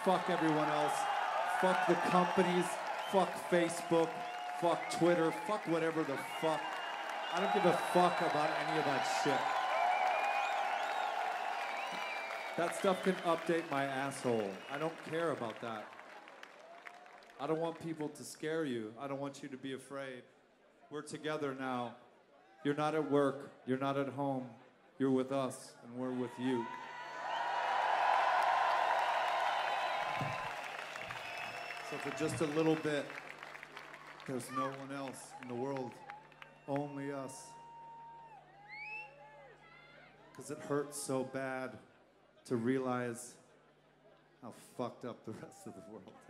fuck everyone else. Fuck the companies. Fuck Facebook. Fuck Twitter. Fuck whatever the fuck. I don't give a fuck about any of that shit. That stuff can update my asshole. I don't care about that. I don't want people to scare you. I don't want you to be afraid. We're together now. You're not at work. You're not at home. You're with us, and we're with you. So for just a little bit, there's no one else in the world. Only us. Because it hurts so bad to realize how fucked up the rest of the world is.